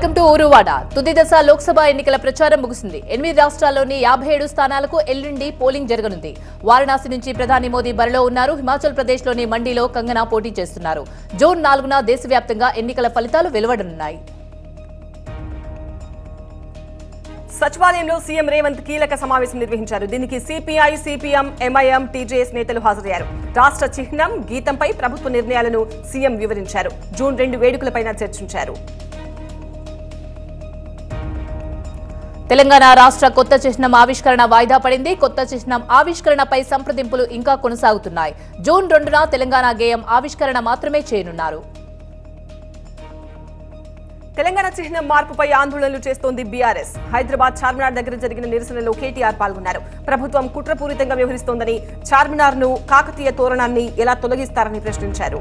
Welcome to ఊరువాడ. తుది దశ లోక్సభ ఎన్నికల ప్రచారం ముగిసింది. 8 రాష్ట్రాల్లోని 57 స్థానాలకు ఎల్లుండి పోలింగ్ జరగనుంది. వారణాసి నుంచి ప్రధాని మోదీ బరిలో ఉన్నారు. హిమాచల్ ప్రదేశ్లోని మండిలో కంగనా పోటీ చేస్తున్నారు. జూన్ 4న దేశవ్యాప్తంగా ఎన్నికల ఫలితాలు వెలువడనున్నాయి. సచివాలయంలో సీఎం రేవంత్ కీలక సమావేశం నిర్వహించారు. దీనికి సిపిఐ, సిపిఎం, ఎంఐఎం, టీజేఎస్ నేతలు హాజరయ్యారు. రాష్ట్ర చిహ్నం, గీతంపై ప్రభుత్వ నిర్ణయాలను సీఎం వివరించారు. జూన్ 2 వేడుకలపై చర్చించారు. తెలంగాణ రాష్ట్ర కొత్త చిహ్నం ఆవిష్కరణ వాయిదా పడింది. కొత్త చిహ్నం ఆవిష్కరణపై సంప్రదింపులు ఇంకా కొనసాగుతున్నాయి. జూన్ 2న తెలంగాణ గేయం ఆవిష్కరణ మాత్రమే చేయనున్నారు. తెలంగాణ చిహ్నం మార్పుపై ఆందోళనలు చేస్తోంది బీఆర్ఎస్. హైదరాబాద్ చార్మినార్ దగ్గర జరిగిన నిరసనలో కేటీఆర్ పాల్గొన్నారు. ప్రభుత్వం కుట్రపూరితంగా వ్యవహరిస్తోందని, చార్మినార్ ను కాకతీయ తోరణాన్ని ఎలా తొలగిస్తారని ప్రశ్నించారు.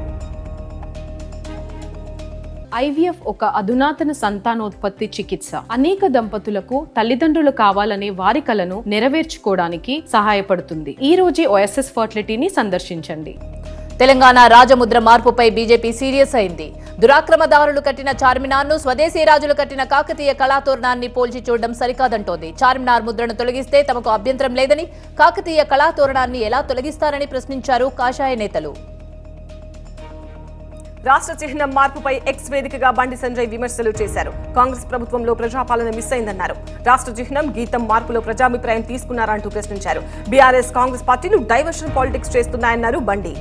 ఐవీఎఫ్ ఒక అధునాతన సంతానోత్పత్తి చికిత్స. అనేక దంపతులకు తల్లిదండ్రులు కావాలనే వారి కలను నెరవేర్చుకోవడానికి సహాయపడుతుంది. ఈ రోజే ఓఎస్ఎస్ ఫర్టిలిటీని సందర్శించండి. తెలంగాణ రాజముద్ర మార్పుపై బీజేపీ సీరియస్ అయింది. దురాక్రమదారులు కట్టిన చార్మినార్ను స్వదేశీ రాజులు కట్టిన కాకతీయ కళాతోరణాన్ని పోల్చి చూడడం సరికాదంటోంది. చార్మినార్ ముద్రను తొలగిస్తే తమకు అభ్యంతరం లేదని, కాకతీయ కళాతోరణాన్ని ఎలా తొలగిస్తారని ప్రశ్నించారు కాషాయ నేతలు. రాష్ట్ర చిహ్నం మార్పుపై ఎక్స్ వేదికగా బండి సంజయ్ విమర్శలు చేశారు. కాంగ్రెస్ ప్రభుత్వంలో ప్రజాపాలన మిస్ అయిందన్నారు. రాష్ట్ర చిహ్నం, గీతం మార్పులో ప్రజాభిప్రాయం తీసుకున్నారంటూ ప్రశ్నించారు. బీఆర్ఎస్, కాంగ్రెస్ పార్టీలు డైవర్షన్ పాలిటిక్స్ చేస్తున్నాయన్నారు బండి.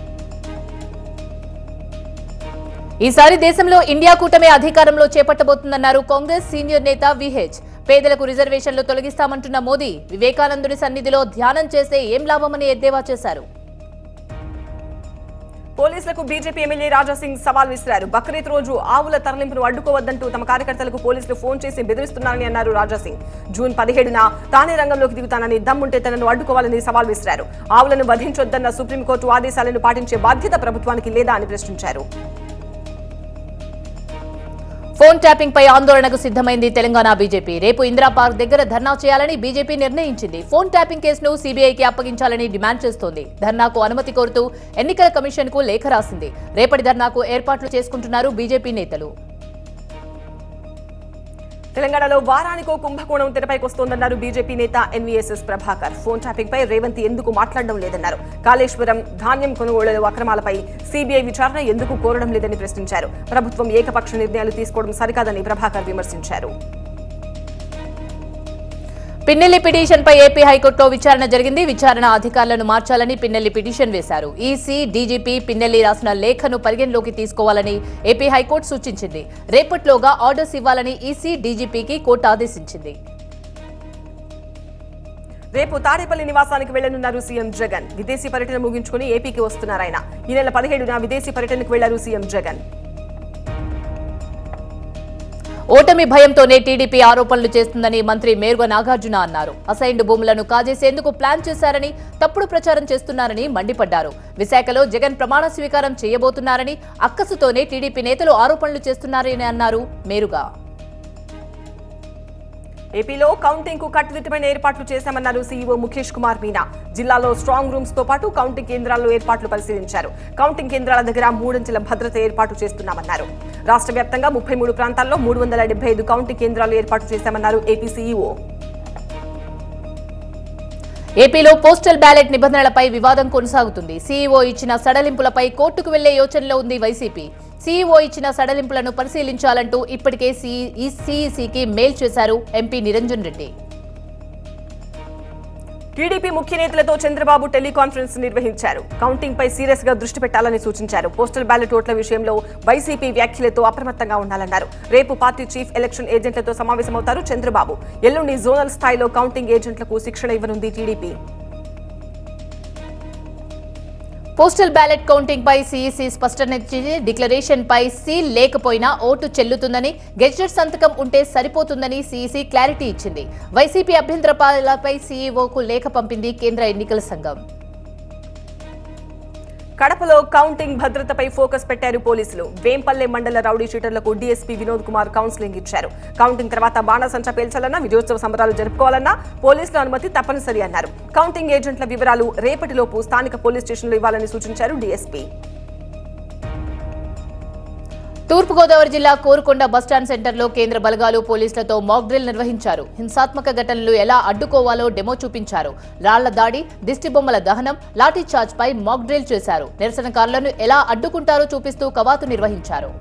ఈసారి దేశంలో ఇండియా కూటమి అధికారంలో చేపట్టబోతుందన్నారు కాంగ్రెస్ సీనియర్ నేత విహెచ్. పేదలకు రిజర్వేషన్లు తొలగిస్తామంటున్న మోదీ వివేకానందుని సన్నిధిలో ధ్యానం చేస్తే ఏం లాభమని ఎద్దేవా చేశారు. పోలీసులకు బీజేపీ ఎమ్మెల్యే రాజాసింగ్ సవాల్ విసిరారు. బక్రీద్ రోజు ఆవుల తరలింపును అడ్డుకోవద్దంటూ తమ కార్యకర్తలకు పోలీసులు ఫోన్ చేసి బెదిరిస్తున్నారని అన్నారు రాజాసింగ్. జూన్ 17న తానే రంగంలోకి దిగుతానని, దమ్ముంటే తనను అడ్డుకోవాలని సవాల్ విసిరారు. ఆవులను వధించొద్దన్న సుప్రీంకోర్టు ఆదేశాలను పాటించే బాధ్యత ప్రభుత్వానికి లేదా అని ప్రశ్నించారు. ఫోన్ ట్యాపింగ్ పై ఆందోళనకు సిద్ధమైంది తెలంగాణ బీజేపీ. రేపు ఇందిరా పార్క్ దగ్గర ధర్నా చేయాలని బీజేపీ నిర్ణయించింది. ఫోన్ ట్యాపింగ్ కేసును సీబీఐకి అప్పగించాలని డిమాండ్ చేస్తోంది. ధర్నాకు అనుమతి కోరుతూ ఎన్నికల కమిషన్ కు లేఖ రాసింది. రేపటి ధర్నాకు ఏర్పాట్లు చేసుకుంటున్నారు బీజేపీ నేతలు. తెలంగాణలో వారానికో కుంభకోణం తెరపైకొస్తోందన్నారు బీజేపీ నేత ఎన్వీఎస్ఎస్ ప్రభాకర్. ఫోన్ ట్యాపింగ్ పై రేవంత్ ఎందుకు మాట్లాడడం లేదన్నారు. కాళేశ్వరం, ధాన్యం కొనుగోలు అక్రమాలపై సీబీఐ విచారణ ఎందుకు కోరడం లేదని ప్రశ్నించారు. ప్రభుత్వం ఏకపక్ష నిర్ణయాలు తీసుకోవడం సరికాదని ప్రభాకర్ విమర్శించారు. పిన్నెల్లి పిటిషన్ పై ఏపీ హైకోర్టులో విచారణ జరిగింది. విచారణ అధికారులను మార్చాలని పిన్నెల్లి పిటిషన్ వేశారు. ఈసీ, డీజీపీ పిన్నెల్లి రాసిన లేఖను పరిగణలోకి తీసుకోవాలని ఏపీ హైకోర్టు సూచించింది. రేపట్లోగా ఆర్డర్స్ ఇవ్వాలని ఈసీ, డీజీపీకి కోర్టు ఆదేశించింది. రేపు తాడేపల్లి నివాసానికి వెళ్లనున్నారు సీఎం జగన్. విదేశీ పర్యటన ముగించుకుని ఏపీకి వస్తున్నారు ఆయన. ఈ నెల 17న విదేశీ పర్యటనకు వెళ్లారు సీఎం జగన్. ఓటమి భయంతోనే టీడీపీ ఆరోపణలు చేస్తుందని మంత్రి మేరుగ నాగార్జున అన్నారు. అసైన్డ్ భూములను కాజేసేందుకు ప్లాన్ చేశారని, తప్పుడు ప్రచారం చేస్తున్నారని మండిపడ్డారు. విశాఖలో జగన్ ప్రమాణ స్వీకారం చేయబోతున్నారని, అక్కసుతోనే టీడీపీ నేతలు ఆరోపణలు చేస్తున్నారని అన్నారు మేరుగ. ఏపీలో కౌంటింగ్ కు కట్టుదిట్టమైన ఏర్పాట్లు చేశామన్నారు సీఈఓ ముఖేష్ కుమార్ మీనా. జిల్లాలో స్ట్రాంగ్ రూమ్స్ తో పాటు కౌంటింగ్ కేంద్రాల్లో ఏర్పాట్లు పరిశీలించారు. కౌంటింగ్ కేంద్రాల దగ్గర 3 అంచెల భద్రత ఏర్పాటు చేస్తున్నామన్నారు. రాష్ట్ర వ్యాప్తంగా 33 ప్రాంతాల్లో 375 కౌంటింగ్ కేంద్రాలు ఏర్పాటు చేశామన్నారు ఏపీ సీఈఓ. ఏపీలో పోస్టల్ బ్యాలెట్ నిబంధనలపై వివాదం కొనసాగుతుంది. సీఈఓ ఇచ్చిన సడలింపులపై కోర్టుకు వెళ్లే యోచనలో ఉంది వైసీపీ. సీఈఓ ఇచ్చిన సడలింపులను పరిశీలించాలంటూ ఇప్పటికే సీఈసీకి మెయిల్ చేశారు ఎంపీ నిరంజన్ రెడ్డి. టీడీపీ ముఖ్య నేతలతో చంద్రబాబు టెలికాన్ఫరెన్స్ నిర్వహించారు. కౌంటింగ్ పై సీరియస్ గా దృష్టి పెట్టాలని సూచించారు. పోస్టల్ బ్యాలెట్ ఓట్ల విషయంలో వైసీపీ వ్యాఖ్యలతో అప్రమత్తంగా ఉండాలన్నారు. రేపు పార్టీ చీఫ్ ఎలక్షన్ ఏజెంట్లతో సమావేశమవుతారు చంద్రబాబు. ఎల్లుండి జోనల్ స్థాయిలో కౌంటింగ్ ఏజెంట్లకు శిక్షణ ఇవ్వనుంది టీడీపీ. పోస్టల్ బ్యాలెట్ కౌంటింగ్ పై సీఈసీ స్పష్టనిచ్చింది. డిక్లరేషన్ పై సీల్ లేకపోయినా ఓటు చెల్లుతుందని, గెజిటెడ్ సంతకం ఉంటే సరిపోతుందని సీఈసీ క్లారిటీ ఇచ్చింది. వైసీపీ అభ్యంతరాలపై సీఈఓకు లేఖ పంపింది కేంద్ర ఎన్నికల సంఘం. కడపలో కౌంటింగ్ భద్రతపై ఫోకస్ పెట్టారు పోలీసులు. వేంపల్లె మండల రౌడీ షీటర్లకు డీఎస్పీ వినోద్ కుమార్ కౌన్సిలింగ్ ఇచ్చారు. కౌంటింగ్ తర్వాత బాణాసంచా పేల్చాలన్నా, విజయోత్సవ సంబరాలు జరుపుకోవాలన్నా పోలీసుల అనుమతి తప్పనిసరి అన్నారు. కౌంటింగ్ ఏజెంట్ల వివరాలు రేపటిలోపు స్థానిక పోలీస్ స్టేషన్లో ఇవ్వాలని సూచించారు డీఎస్పీ. తూర్పుగోదావరి జిల్లా కోరుకొండ బస్టాండ్ సెంటర్లో కేంద్ర బలగాలు పోలీసులతో మాక్ డ్రిల్ నిర్వహించారు. హింసాత్మక ఘటనలు ఎలా అడ్డుకోవాలో డెమో చూపించారు. రాళ్ల దాడి, దిష్టిబొమ్మల దహనం, లాఠీ చార్జ్ పై మాక్ డ్రిల్ చేశారు. నిరసనకారులను ఎలా అడ్డుకుంటారో చూపిస్తూ కవాతు నిర్వహించారు.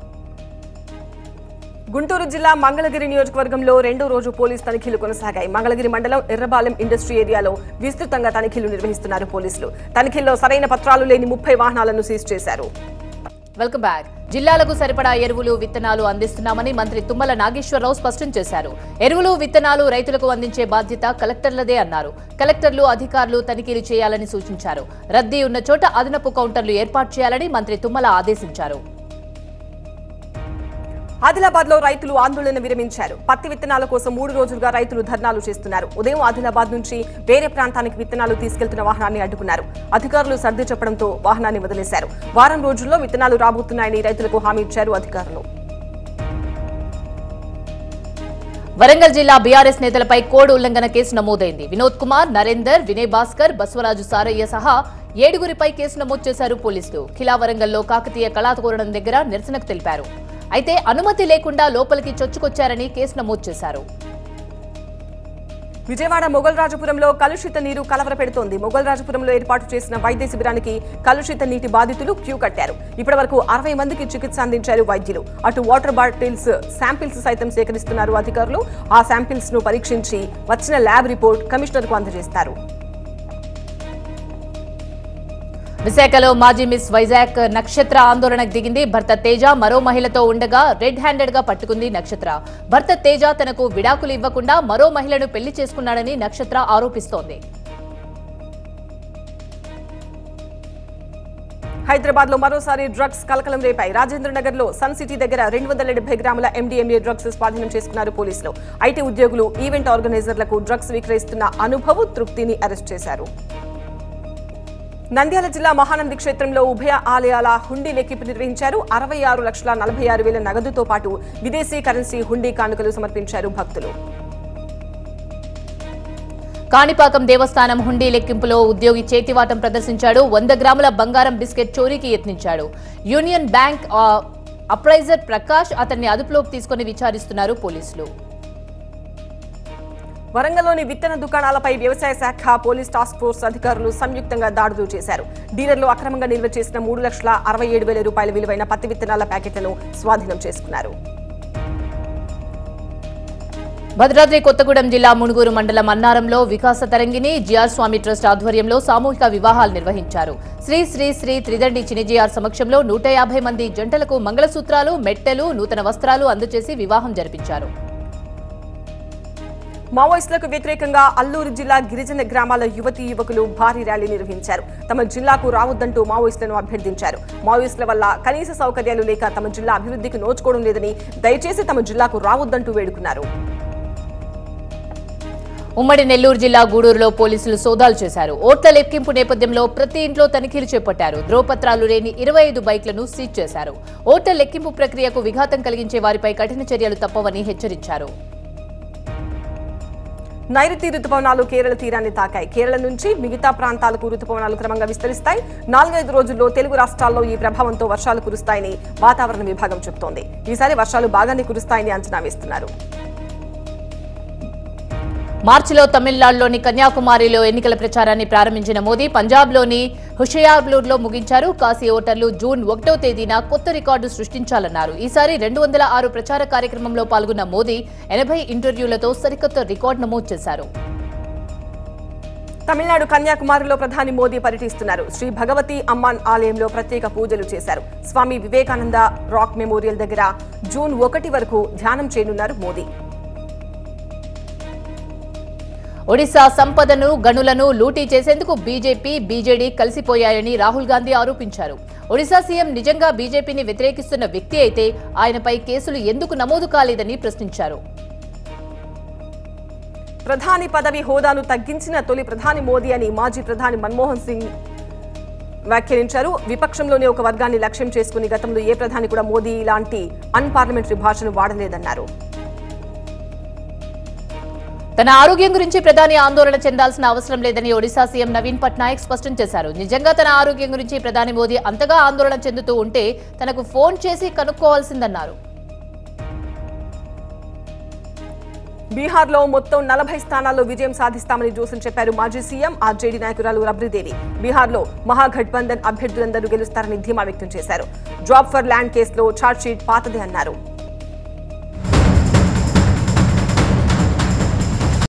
గుంటూరు జిల్లా మంగళగిరి నియోజకవర్గంలో రెండో రోజు పోలీసు తనిఖీలు కొనసాగాయి. మంగళగిరి మండలం ఎర్రబాలెం ఇండస్ట్రీ ఏరియాలో విస్తృతంగా తనిఖీలు నిర్వహిస్తున్నారు పోలీసులు. తనిఖీల్లో సరైన పత్రాలు లేని 30 వాహనాలను సీజ్ చేశారు. Welcome back. జిల్లాలకు సరిపడా ఎరువులు, విత్తనాలు అందిస్తున్నామని మంత్రి తుమ్మల నాగేశ్వరరావు స్పష్టం చేశారు. ఎరువులు, విత్తనాలు రైతులకు అందించే బాధ్యత కలెక్టర్లదే అన్నారు. కలెక్టర్లు, అధికారులు తనిఖీలు చేయాలని సూచించారు. రద్దీ ఉన్న చోట అదనపు కౌంటర్లు ఏర్పాటు చేయాలని మంత్రి తుమ్మల ఆదేశించారు. ఆదిలాబాద్ లో రైతులు ఆందోళన విరమించారు. పత్తి విత్తనాల కోసం 3 రోజులుగా రైతులు ధర్నాలు చేస్తున్నారు. ఉదయం ఆదిలాబాద్ నుంచి వేరే ప్రాంతానికి విత్తనాలు తీసుకెళ్తున్న వాహనాన్ని అడ్డుకున్నారు. అధికారులు సర్ది చెప్పడంతో వాహనాన్ని వదిలేశారు. వారం రోజుల్లో విత్తనాలు రాబోతున్నాయని రైతులకు హామీ ఇచ్చారు అధికారులు. వరంగల్ జిల్లా బీఆర్ఎస్ నేతలపై కోడ్ ఉల్లంఘన కేసు నమోదైంది. వినోద్ కుమార్, నరేందర్, వినయ్ భాస్కర్, బస్వరాజు సారయ్య సహా 7గురిపై కేసు నమోదు చేశారు పోలీసులు. ఖిలా వరంగల్లో కాకతీయ కళాతోరణం దగ్గర నిరసనకు తెలిపారు. అయితే అనుమతి లేకుండా లోపలికి చొచ్చుకొచ్చారని కేసు నమోదు చేశారు. విజయవాడ మొగల్రాజపురంలో కలుషిత నీరు కలవరపెడుతోంది. మొగల్రాజపురంలో ఏర్పాటు చేసిన వైద్య శిబిరానికి కలుషిత నీటి బాధితులు క్యూ కట్టారు. ఇప్పటి వరకు 60 మందికి చికిత్స అందించారు వైద్యులు. అటు వాటర్ బాటిల్స్ శాంపిల్స్ సైతం సేకరిస్తున్నారు అధికారులు. ఆ శాంపిల్స్ ను పరీక్షించి వచ్చిన ల్యాబ్ రిపోర్ట్ కమిషనర్ కు అందజేస్తారు. విశాఖలో మాజీ మిస్ వైజాగ్ నక్షత్ర ఆందోళనకు దిగింది. భర్త తేజ మరో మహిళతో ఉండగా రెడ్ హ్యాండెడ్ గా పట్టుకుంది నక్షత్ర. భర్త తేజ తనకు విడాకులు ఇవ్వకుండా మరో మహిళను పెళ్లి చేసుకున్నాడని నక్షత్ర ఆరోపిస్తోంది. హైదరాబాద్ లో మరోసారి డ్రగ్స్ కలకలం రేపాయి. రాజేంద్రనగర్ లో సన్ సిటీ దగ్గర 270 గ్రాముల MDMA డ్రగ్స్ స్వాధీనం చేసుకున్నారు పోలీసులు. ఐటీ ఉద్యోగులు, ఈవెంట్ ఆర్గనైజర్లకు డ్రగ్స్ విక్రయిస్తున్న అనుభవ్ తృప్తిని అరెస్ట్ చేశారు. నంద్యాల జిల్లా మహానంది క్షేత్రంలో ఉభయ ఆలయాల హుండీ లెక్కింపు నిర్వహించారు. 66,46,000 నగదుతో పాటు విదేశీ కరెన్సీ హుండీ కానుకలు సమర్పించారు భక్తులు. కాణిపాకం దేవస్థానం హుండీ లెక్కింపులో ఉద్యోగి చేతివాటం ప్రదర్శించాడు. 100 గ్రాముల బంగారం బిస్కెట్ చోరీకి యత్నించాడు. యూనియన్ బ్యాంక్ అప్రైజర్ ప్రకాష్ అతన్ని అదుపులోకి తీసుకుని విచారిస్తున్నారు పోలీసులు. వరంగల్లోని విత్తన దుకాణాలపై వ్యవసాయ శాఖ పోలీస్ టాస్క్ ఫోర్స్ అధికారులు సంయుక్తంగా దాడులు చేశారు. డీలర్లు అక్రమంగా నిల్వ చేసిన 3,67,000 రూపాయల విలువైన పత్తి విత్తనాల ప్యాకెట్లను స్వాధీనం చేసుకున్నారు. భద్రాద్రి కొత్తగూడెం జిల్లా మునుగోరు మండలం అన్నారంలో వికాస తరంగిణి జిఆర్ స్వామి ట్రస్ట్ ఆధ్వర్యంలో సామూహిక వివాహాలు నిర్వహించారు. శ్రీ శ్రీ శ్రీ త్రిదండి చినిజిఆర్ సమక్షంలో 150 మంది జంటలకు మంగళసూత్రాలు, మెట్టెలు, నూతన వస్త్రాలు అందజేసి వివాహం జరిపించారు. మావోయిస్టులకు వ్యతిరేకంగా అల్లూరు జిల్లా గిరిజన గ్రామాల యువతీ యువకులు భారీ ర్యాలీ నిర్వహించారు. తమ జిల్లాకు రావద్దంటూ మావోయిస్టులను అభ్యర్థించారు. మావోయిస్టుల వల్ల కనీస సౌకర్యాలు లేక తమ జిల్లా అభివృద్ధికి నోచుకోవడం లేదని, దయచేసి తమ జిల్లాకు రావద్దంటూ వేడుకున్నారు. ఉమ్మడి నెల్లూరు జిల్లా గూడూరులో పోలీసులు సోదాలు చేశారు. ఓట్ల లెక్కింపు నేపథ్యంలో ప్రతి ఇంట్లో తనిఖీలు చేపట్టారు. ధ్రువపత్రాలు లేని 25 బైక్లను సీజ్ చేశారు. ఓట్ల లెక్కింపు ప్రక్రియకు విఘాతం కలిగించే వారిపై కఠిన చర్యలు తప్పవని హెచ్చరించారు. నైరుతి రుతుపవనాలు కేరళ తీరాన్ని తాకాయి. కేరళ నుంచి మిగతా ప్రాంతాలకు రుతుపవనాలు క్రమంగా విస్తరిస్తాయి. 4-5 రోజుల్లో తెలుగు రాష్ట్రాల్లో ఈ ప్రభావంతో వర్షాలు కురుస్తాయని వాతావరణ విభాగం చెబుతోంది. ఈసారి వర్షాలు బాగానే కురుస్తాయని అంచనా వేస్తున్నారు. మార్చిలో తమిళనాడులోని కన్యాకుమారిలో ఎన్నికల ప్రచారాన్ని ప్రారంభించిన మోదీ పంజాబ్లోని హుషయార్పూర్లో ముగించారు. కాశీ ఓటర్లు జూన్ 1వ తేదీన కొత్త రికార్డు సృష్టించాలన్నారు. ఈసారి 206 ప్రచార కార్యక్రమంలో పాల్గొన్న మోదీ 80 ఇంటర్వ్యూలతో సరికొత్త రికార్డు నమోదు చేశారు. తమిళనాడు కన్యాకుమారిలో ప్రధాని మోదీ పర్యటిస్తున్నారు. శ్రీ భగవతి అమ్మాన్ ఆలయంలో ప్రత్యేక పూజలు చేశారు. స్వామి వివేకానంద రాక్ మెమోరియల్ దగ్గర జూన్ 1 వరకు ధ్యానం చేయనున్నారు మోదీ. ఒడిశా సంపదను, గనులను లూటీ చేసేందుకు బీజేపీ, బీజేడీ కలిసిపోయాయని రాహుల్ గాంధీ ఆరోపించారు. ఒడిశా సీఎం నిజంగా బీజేపీని వ్యతిరేకిస్తున్న వ్యక్తి అయితే ఆయనపై కేసులు ఎందుకు నమోదు కాలేదని ప్రశ్నించారు. ప్రధాని పదవి హోదాను తగ్గించిన తొలి ప్రధాని మోదీ అని మాజీ ప్రధాని మన్మోహన్ సింగ్ వ్యాఖ్యానించారు. విపక్షంలోని ఒక వర్గాన్ని లక్ష్యం చేసుకుని గతంలో ఏ ప్రధాని కూడా మోదీ ఇలాంటి అన్పార్లమెంటరీ భాషను వాడలేదన్నారు. తన ఆరోగ్యం గురించి ప్రధాని ఆందోళన చెందాల్సిన అవసరం లేదని ఒడిశా సీఎం నవీన్ పట్నాయక్ స్పష్టం చేశారు. నిజంగా తన ఆరోగ్యం గురించి ప్రధాని మోదీ అంతగా ఆందోళన చెందుతూ ఉంటే తనకు ఫోన్ చేసి కనుక్కోవాల్సిందన్నారు. బీహార్లో మొత్తం 40 స్థానాల్లో విజయం సాధిస్తామని జోసన్ చెప్పారు. మాజీ సీఎం ఆర్జేడీ నాయకురాలు రబ్రీదేవి బీహార్లో మహాగఠబంధన్ అభ్యర్థులందరూ గెలుస్తారని ధీమా వ్యక్తం చేశారు. జాబ్ ఫర్ ల్యాండ్ కేసులో ఛార్జ్షీట్ పాతదే అన్నారు.